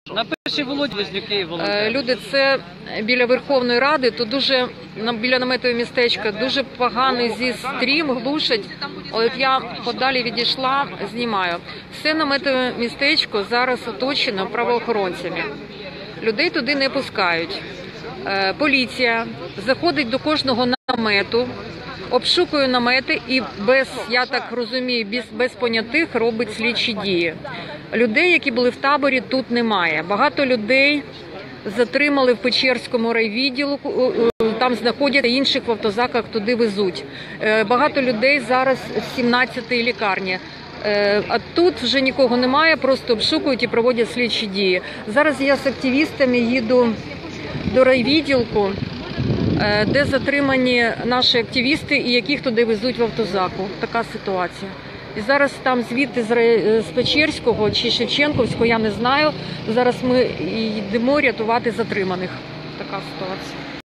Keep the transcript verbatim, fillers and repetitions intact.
Напиши Володь Вознюки, Володь. Люди, це біля Верховної Ради, то дуже, біля наметового містечка, дуже поганий зі стрім, глушать. От я подалі відійшла, знімаю. Все наметове містечко зараз оточено правоохоронцями. Людей туди не пускають. Поліція заходить до кожного намету, обшукує намети і без, я так розумію, без, без понятих робить слідчі дії. Людей, які були в таборі, тут немає. Багато людей затримали в Печерському райвідділку, там знаходяться, інших в автозаках туди везуть. Багато людей зараз в сімнадцятій лікарні. А тут вже нікого немає, просто обшукують і проводять слідчі дії. Зараз я з активістами їду до райвідділку, де затримані наші активісти і яких туди везуть в автозаку. Така ситуація. І зараз там звідти з Печерського чи Шевченківського, я не знаю, зараз ми йдемо рятувати затриманих. Така ситуація.